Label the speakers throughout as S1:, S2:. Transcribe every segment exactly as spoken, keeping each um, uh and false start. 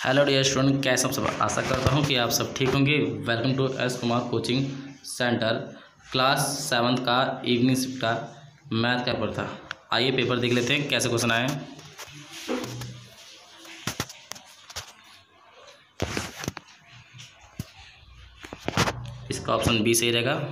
S1: Hello dear student, कैसे आप सब। आशा करता हूँ कि आप सब ठीक होंगे। Welcome to S Kumar coaching centre. Class seventh का इवनिंग शिफ्ट का मैथ का पेपर था। आइए पेपर देख लेते हैं कैसे क्वेश्चन आए। इसका ऑप्शन बी सही रहेगा।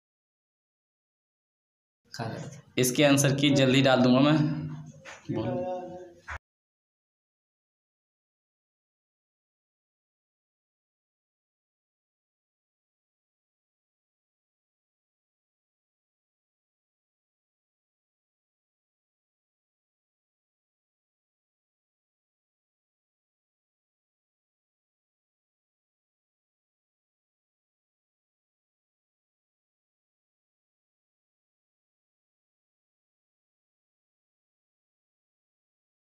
S1: इसके आंसर की जल्दी डाल दूंगा मैं।